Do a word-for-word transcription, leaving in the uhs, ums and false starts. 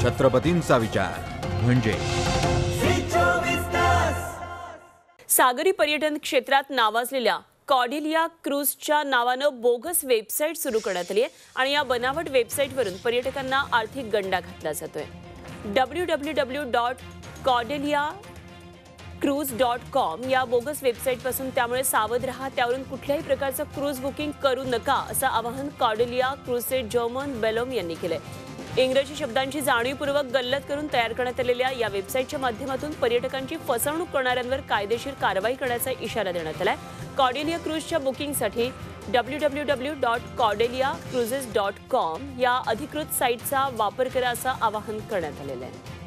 छत्रपतींचा विचार म्हणजे सागरी पर्यटन क्षेत्रात नावाजलेल्या कॉर्डेलिया क्रूजच्या नावानं बोगस वेबसाईट सुरू करण्यात आली आहे आणि या बनावट वेबसाईटवरून पर्यटकांना आर्थिक गंडा घातला जातोय। W W W dot Cordelia cruise dot com या बोगस वेबसाईटपासून त्यामुळे सावध रहा, त्यावरून कुठल्याही प्रकारचं क्रूज बुकिंग करू नका असं आवाहन कॉर्डेलिया क्रूजचे जर्मन बेलोम यांनी केलंय। इंग्रजी शब्दांची जाणीवपूर्वक गल्लत करून तयार करण्यात आलेल्या या वेबसाईटच्या माध्यमातून पर्यटकांची फसवणूक करणाऱ्यांवर कायदेशीर कारवाई करण्याचा इशारा देण्यात आलाय। कॉर्डेलिया क्रूजच्या बुकिंगसाठी W W W dot Cordelia cruises dot com या अधिकृत साईटचा वापर करा असं आवाहन करण्यात आलेलं आहे।